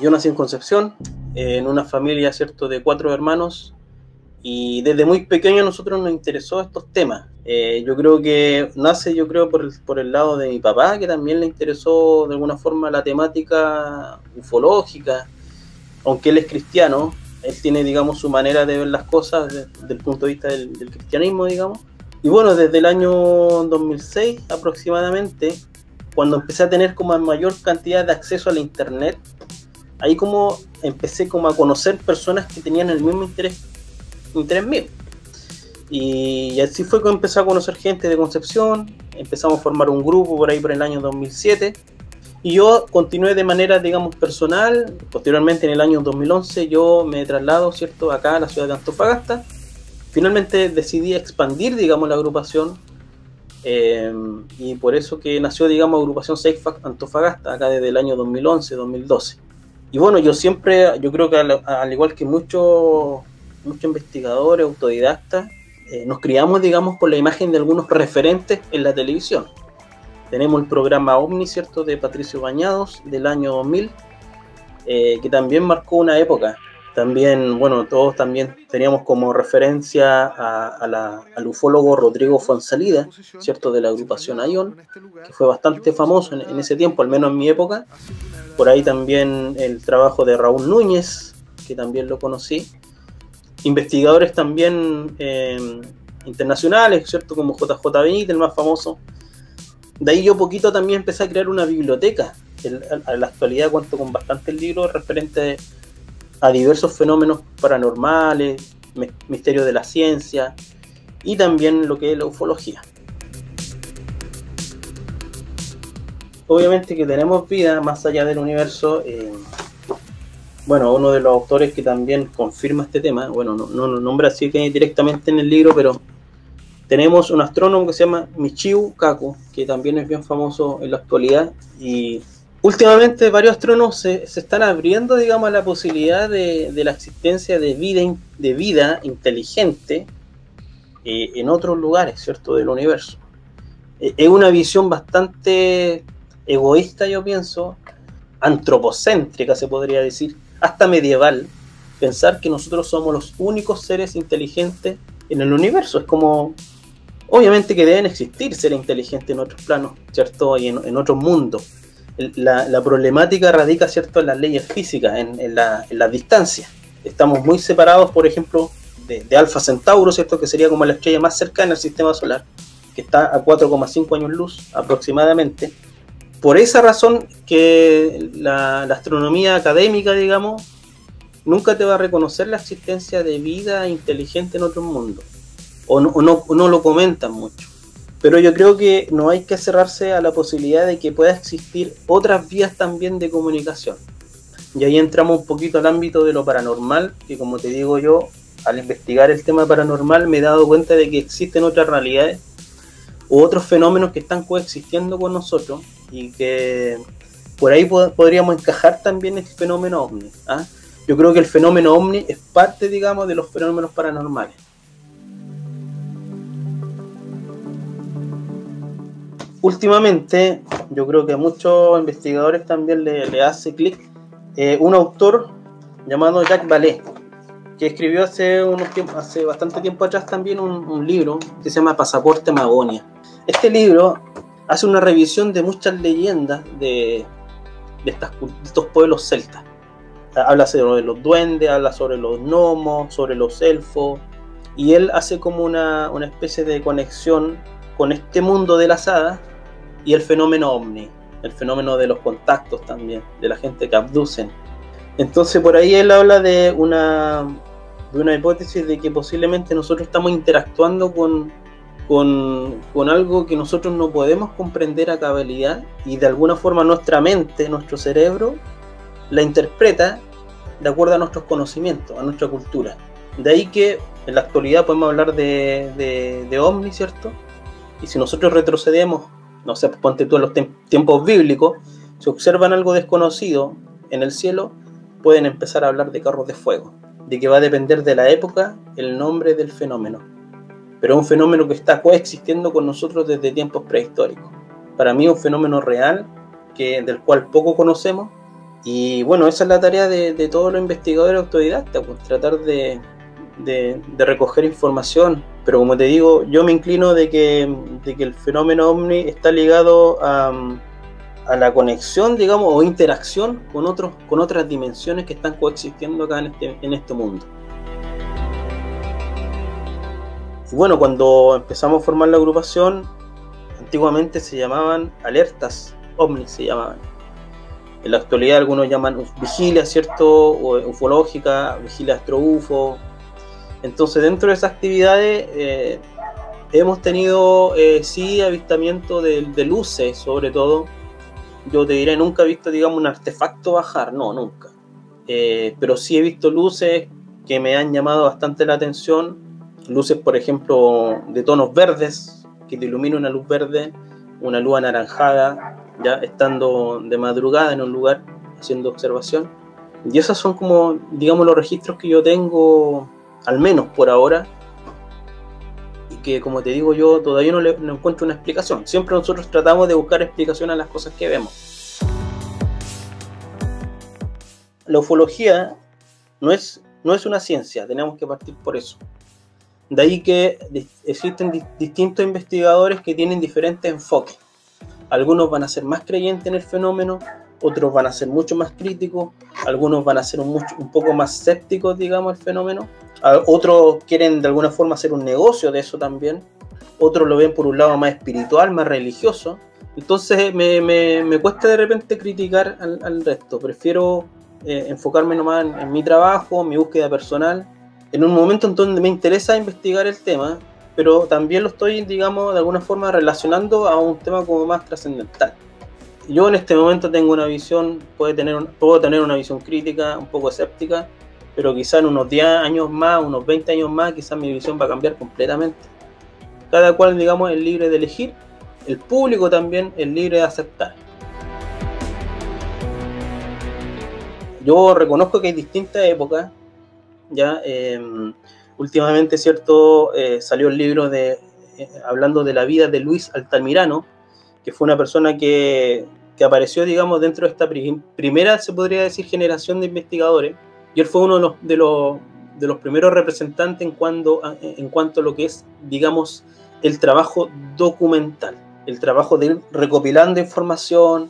Yo nací en Concepción, en una familia, ¿cierto?, de 4 hermanos, y desde muy pequeño a nosotros nos interesó estos temas. Yo creo que nace, por el lado de mi papá, que también le interesó de alguna forma la temática ufológica, aunque él es cristiano. Él tiene, digamos, su manera de ver las cosas desde el punto de vista del cristianismo, digamos. Y bueno, desde el año 2006 aproximadamente, cuando empecé a tener como mayor cantidad de acceso a la internet, ahí como empecé como a conocer personas que tenían el mismo interés mío. Y así fue que empecé a conocer gente de Concepción, empezamos a formar un grupo por ahí por el año 2007, y yo continué de manera, digamos, personal. Posteriormente, en el año 2011, yo me traslado, ¿cierto?, acá a la ciudad de Antofagasta. Finalmente decidí expandir, digamos, la agrupación, y por eso que nació, digamos, agrupación SafeFact Antofagasta, acá desde el año 2011-2012. Y bueno, yo creo que al igual que muchos investigadores, autodidactas, nos criamos, digamos, con la imagen de algunos referentes en la televisión. Tenemos el programa OVNI, ¿cierto?, de Patricio Bañados, del año 2000, que también marcó una época. También, bueno, todos también teníamos como referencia al ufólogo Rodrigo Fonsalida, ¿cierto?, de la agrupación Aion, que fue bastante famoso en ese tiempo, al menos en mi época. Por ahí también el trabajo de Raúl Núñez, que también lo conocí. Investigadores también internacionales, ¿cierto?, como JJ Benítez, el más famoso. De ahí yo poquito también empecé a crear una biblioteca. A la actualidad cuento con bastantes libros referentes a diversos fenómenos paranormales, misterios de la ciencia y también lo que es la ufología. Obviamente que tenemos vida más allá del universo. Bueno, uno de los autores que también confirma este tema, bueno, no lo nombra así que directamente en el libro, pero tenemos un astrónomo que se llama Michio Kaku, que también es bien famoso en la actualidad, y últimamente varios astrónomos se están abriendo, digamos, a la posibilidad de la existencia de vida inteligente en otros lugares, ¿cierto?, del universo. Es una visión bastante egoísta, yo pienso, antropocéntrica se podría decir, hasta medieval, pensar que nosotros somos los únicos seres inteligentes en el universo. Es como, obviamente que deben existir seres inteligentes en otros planos, ¿cierto?, y en otros mundos. La problemática radica, ¿cierto?, en las leyes físicas, en la distancia. Estamos muy separados, por ejemplo, de Alfa Centauro, ¿cierto?, que sería como la estrella más cercana al sistema solar, que está a 4,5 años luz aproximadamente. Por esa razón que la astronomía académica, digamos, nunca te va a reconocer la existencia de vida inteligente en otros mundos, o no lo comentan mucho. Pero yo creo que no hay que cerrarse a la posibilidad de que pueda existir otras vías también de comunicación. Y ahí entramos un poquito al ámbito de lo paranormal, que como te digo yo, al investigar el tema paranormal me he dado cuenta de que existen otras realidades u otros fenómenos que están coexistiendo con nosotros, y que por ahí podríamos encajar también el fenómeno OVNI. Yo creo que el fenómeno OVNI es parte, digamos, de los fenómenos paranormales. Últimamente, yo creo que a muchos investigadores también le hace clic un autor llamado Jacques Vallée, que escribió hace bastante tiempo atrás también un libro que se llama Pasaporte Magonia. Este libro hace una revisión de muchas leyendas de estos pueblos celtas. Habla sobre los duendes, habla sobre los gnomos, sobre los elfos, y él hace como una especie de conexión con este mundo de las hadas y el fenómeno OVNI, el fenómeno de los contactos también, de la gente que abducen. Entonces por ahí él habla de una hipótesis de que posiblemente nosotros estamos interactuando con algo que nosotros no podemos comprender a cabalidad, y de alguna forma nuestra mente, nuestro cerebro, la interpreta de acuerdo a nuestros conocimientos, a nuestra cultura. De ahí que en la actualidad podemos hablar de OVNI, ¿cierto? Y si nosotros retrocedemos, no sé, ponte tú en los tiempos bíblicos, si observan algo desconocido en el cielo, pueden empezar a hablar de carros de fuego, de que va a depender de la época el nombre del fenómeno. Pero es un fenómeno que está coexistiendo con nosotros desde tiempos prehistóricos. Para mí es un fenómeno real, del cual poco conocemos, Y bueno, esa es la tarea de todos los investigadores autodidactas, pues, tratar de recoger información. Pero como te digo, yo me inclino de que el fenómeno ovni está ligado a la conexión, digamos, o interacción con otras dimensiones que están coexistiendo acá en este mundo. Y bueno, cuando empezamos a formar la agrupación, antiguamente se llamaban alertas ovni, se llamaban. En la actualidad algunos llaman vigilia, ¿cierto? O ufológica, vigilia astro-ufo. Entonces, dentro de esas actividades hemos tenido, sí, avistamiento de luces, sobre todo. Yo te diré, nunca he visto, digamos, un artefacto bajar, no, nunca. Pero sí he visto luces que me han llamado bastante la atención. Luces, por ejemplo, de tonos verdes, que te ilumina una luz verde, una luz anaranjada, ya estando de madrugada en un lugar haciendo observación. Y esos son como, digamos, los registros que yo tengo, al menos por ahora, y que, como te digo, yo todavía no encuentro una explicación. Siempre nosotros tratamos de buscar explicación a las cosas que vemos. La ufología no es una ciencia, tenemos que partir por eso. De ahí que existen distintos investigadores que tienen diferentes enfoques. Algunos van a ser más creyentes en el fenómeno, otros van a ser mucho más críticos, algunos van a ser un poco más escépticos, digamos, al fenómeno. Otros quieren de alguna forma hacer un negocio de eso también. Otros lo ven por un lado más espiritual, más religioso. Entonces me cuesta de repente criticar al resto. Prefiero enfocarme nomás en mi trabajo, mi búsqueda personal. En un momento en donde me interesa investigar el tema, pero también lo estoy, digamos, de alguna forma relacionando a un tema como más trascendental. Yo en este momento tengo una visión, puedo tener una visión crítica, un poco escéptica, pero quizá en unos 10 años más, unos 20 años más, quizás mi visión va a cambiar completamente. Cada cual, digamos, es libre de elegir, el público también es libre de aceptar. Yo reconozco que hay distintas épocas, ya últimamente, ¿cierto? Salió el libro hablando de la vida de Luis Altamirano, que fue una persona que apareció, digamos, dentro de esta primera, se podría decir, generación de investigadores, y él fue uno de los primeros representantes en cuanto a lo que es, digamos, el trabajo documental, el trabajo de ir recopilando información,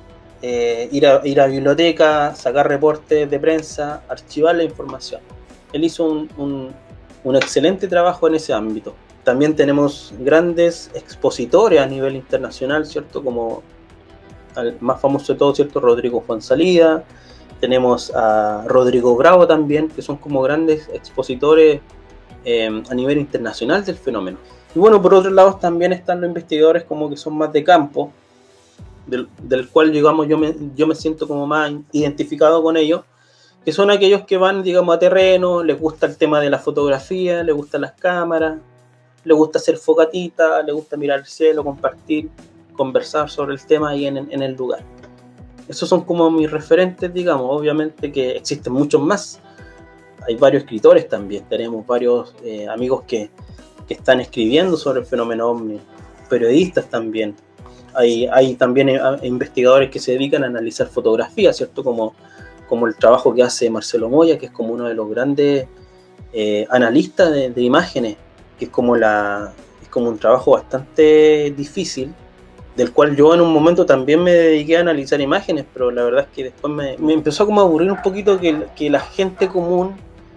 ir a biblioteca, sacar reportes de prensa, archivar la información. Él hizo un excelente trabajo en ese ámbito. También tenemos grandes expositores a nivel internacional, ¿cierto? Como el más famoso de todos, ¿cierto? Rodrigo Fuenzalida. Tenemos a Rodrigo Bravo también, que son como grandes expositores a nivel internacional del fenómeno. Y bueno, por otro lado también están los investigadores como que son más de campo, del cual, digamos, yo me siento como más identificado con ellos, que son aquellos que van, digamos, a terreno, les gusta el tema de la fotografía, les gustan las cámaras, les gusta hacer fogatita, les gusta mirar el cielo, compartir, conversar sobre el tema ahí en el lugar. Esos son como mis referentes, digamos. Obviamente que existen muchos más. Hay varios escritores también, tenemos varios amigos que están escribiendo sobre el fenómeno ovni, periodistas también. Hay también investigadores que se dedican a analizar fotografías, ¿cierto? Como el trabajo que hace Marcelo Moya, que es como uno de los grandes analistas de imágenes, que es como un trabajo bastante difícil, del cual yo en un momento también me dediqué a analizar imágenes, pero la verdad es que después me empezó como a aburrir un poquito que la gente común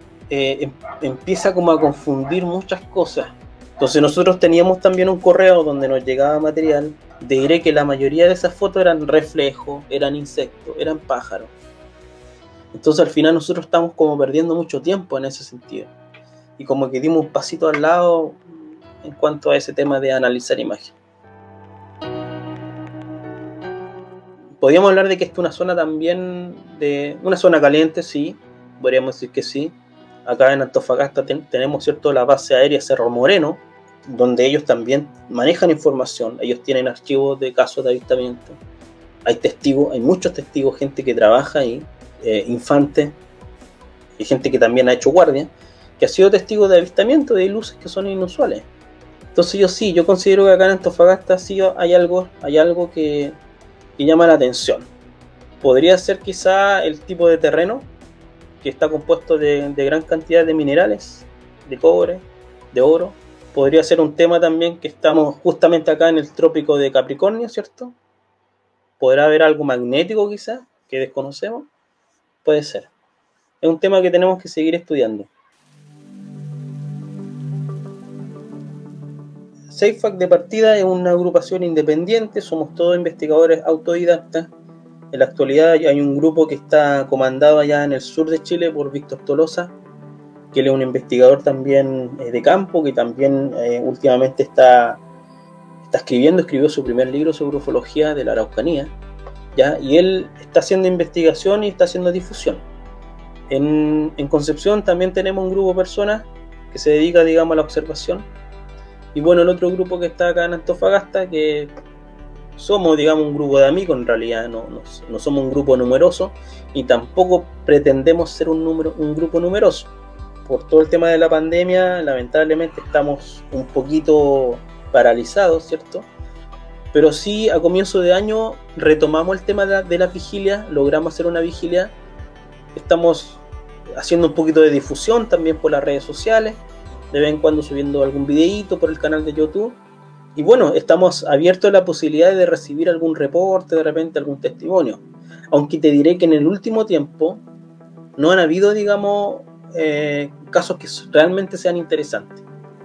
empieza como a confundir muchas cosas. Entonces nosotros teníamos también un correo donde nos llegaba material. Te diré que la mayoría de esas fotos eran reflejos, eran insectos, eran pájaros. Entonces al final nosotros estamos como perdiendo mucho tiempo en ese sentido. Y como que dimos un pasito al lado en cuanto a ese tema de analizar imágenes. Podríamos hablar de que esta es una zona también, una zona caliente, sí, podríamos decir que sí. Acá en Antofagasta tenemos, ¿cierto?, la base aérea Cerro Moreno, donde ellos también manejan información, ellos tienen archivos de casos de avistamiento. Hay testigos, hay muchos testigos, gente que trabaja ahí, infantes, y gente que también ha hecho guardia, que ha sido testigo de avistamiento de luces que son inusuales. Entonces yo considero que acá en Antofagasta sí hay algo que llama la atención. podría ser quizá el tipo de terreno que está compuesto de gran cantidad de minerales, de cobre, de oro. Podría ser un tema también que estamos justamente acá en el trópico de Capricornio, ¿cierto? ¿Podrá haber algo magnético quizá que desconocemos? Puede ser. Es un tema que tenemos que seguir estudiando. SafeFact de partida es una agrupación independiente, somos todos investigadores autodidactas. En la actualidad hay un grupo que está comandado allá en el sur de Chile por Víctor Tolosa, que él es un investigador también de campo, que también últimamente escribió su primer libro sobre ufología de la Araucanía, ¿ya? Y él está haciendo investigación y está haciendo difusión. En Concepción también tenemos un grupo de personas que se dedica, digamos, a la observación. Y bueno, el otro grupo que está acá en Antofagasta, que somos, digamos, un grupo de amigos, en realidad no somos un grupo numeroso y tampoco pretendemos ser un grupo numeroso. Por todo el tema de la pandemia, lamentablemente estamos un poquito paralizados, ¿cierto? Pero sí, a comienzo de año retomamos el tema de la vigilia, logramos hacer una vigilia, estamos haciendo un poquito de difusión también por las redes sociales, de vez en cuando subiendo algún videíto por el canal de YouTube. Y bueno, estamos abiertos a la posibilidad de recibir algún reporte, de repente algún testimonio. Aunque te diré que en el último tiempo no han habido, digamos, casos que realmente sean interesantes.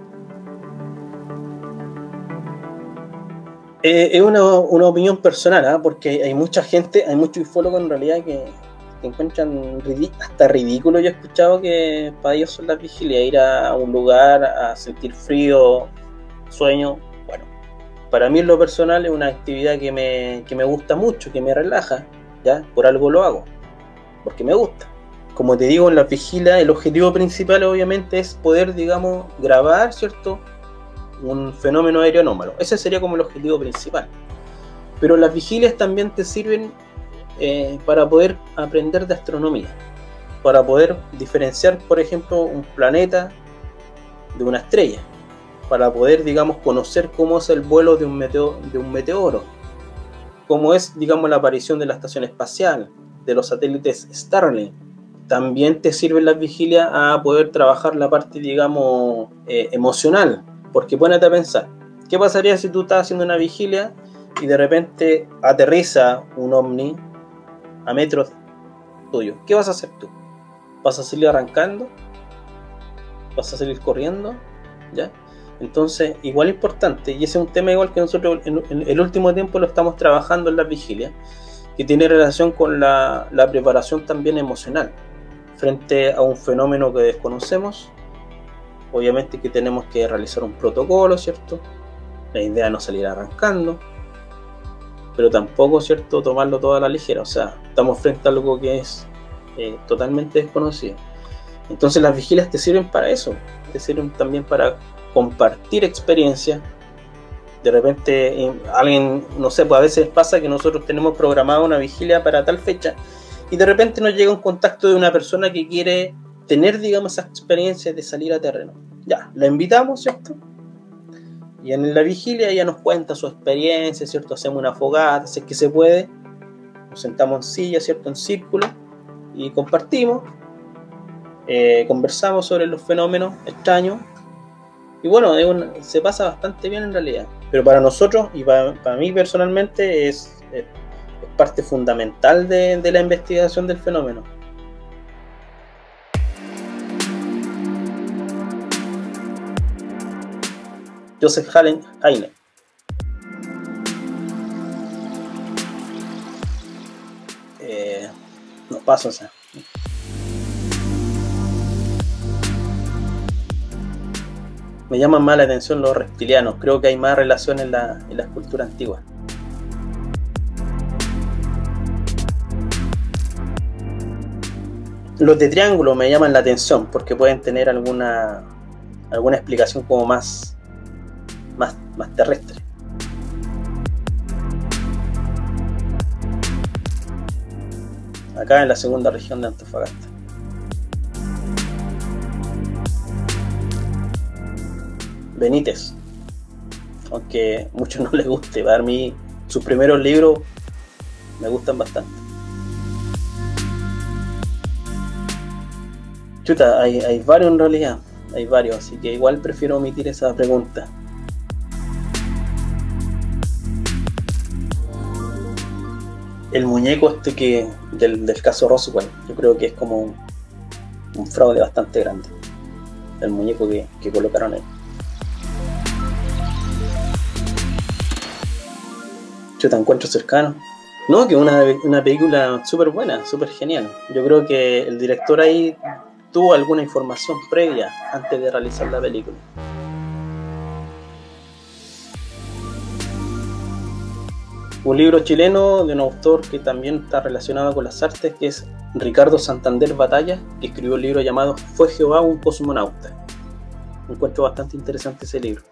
Es una opinión personal, porque hay mucha gente, hay muchos ufólogos en realidad que encuentran hasta ridículo. Yo he escuchado que para ellos son las vigilias, ir a un lugar a sentir frío, sueño. Bueno, para mí en lo personal es una actividad que me gusta mucho, que me relaja, ¿ya? Por algo lo hago, porque me gusta. Como te digo, en la vigilia el objetivo principal obviamente es poder, digamos, grabar, ¿cierto?, un fenómeno aéreo anómalo. Ese sería como el objetivo principal. Pero las vigilias también te sirven para poder aprender de astronomía, para poder diferenciar, por ejemplo, un planeta de una estrella, para poder, digamos, conocer cómo es el vuelo de un meteoro, cómo es, digamos, la aparición de la estación espacial, de los satélites Starlink. También te sirven las vigilias a poder trabajar la parte, digamos, emocional, porque ponete a pensar, ¿qué pasaría si tú estás haciendo una vigilia y de repente aterriza un ovni a metros tuyo? ¿Qué vas a hacer tú? ¿Vas a salir arrancando? ¿Vas a salir corriendo? ¿Ya? Entonces, igual importante, y ese es un tema igual que nosotros en el último tiempo lo estamos trabajando en las vigilias, que tiene relación con la preparación también emocional frente a un fenómeno que desconocemos. Obviamente que tenemos que realizar un protocolo, ¿cierto? La idea es no salir arrancando, pero tampoco, ¿cierto?, tomarlo toda a la ligera. O sea, estamos frente a algo que es totalmente desconocido. Entonces las vigilias te sirven para eso, te sirven también para compartir experiencias. De repente alguien, no sé, pues a veces pasa que nosotros tenemos programada una vigilia para tal fecha y de repente nos llega un contacto de una persona que quiere tener, digamos, esa experiencia de salir a terreno. Ya, la invitamos, ¿cierto? Y en la vigilia ella nos cuenta su experiencia, ¿cierto? Hacemos una fogata, si es que se puede, nos sentamos en silla, ¿cierto?, en círculo y compartimos, conversamos sobre los fenómenos extraños. Y bueno, se pasa bastante bien en realidad. Pero para nosotros y para mí personalmente es parte fundamental de la investigación del fenómeno. Joseph Heine. No paso, o sea. Me llaman más la atención los reptilianos. Creo que hay más relación en la cultura antigua. Los de triángulo me llaman la atención porque pueden tener alguna explicación como más terrestre. Acá en la segunda región de Antofagasta. Benítez, aunque a muchos no les guste, para mí sus primeros libros me gustan bastante. Chuta, hay varios en realidad, hay varios, así que igual prefiero omitir esa pregunta. El muñeco del caso Roswell, yo creo que es como un fraude bastante grande, el muñeco que colocaron ahí. Chuta, encuentro cercano. No, que una película súper buena, súper genial. Yo creo que el director ahí tuvo alguna información previa antes de realizar la película. Un libro chileno de un autor que también está relacionado con las artes, que es Ricardo Santander Batalla, que escribió un libro llamado ¿Fue Jehová un cosmonauta? Encuentro bastante interesante ese libro.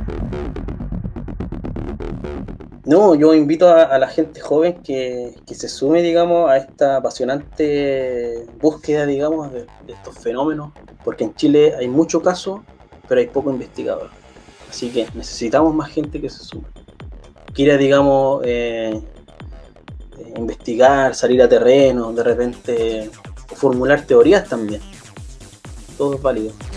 No, yo invito a la gente joven que se sume, digamos, a esta apasionante búsqueda, digamos, de estos fenómenos, porque en Chile hay mucho caso, pero hay poco investigador. Así que necesitamos más gente que se sume. Quiera, digamos, investigar, salir a terreno, de repente formular teorías también. Todo es válido.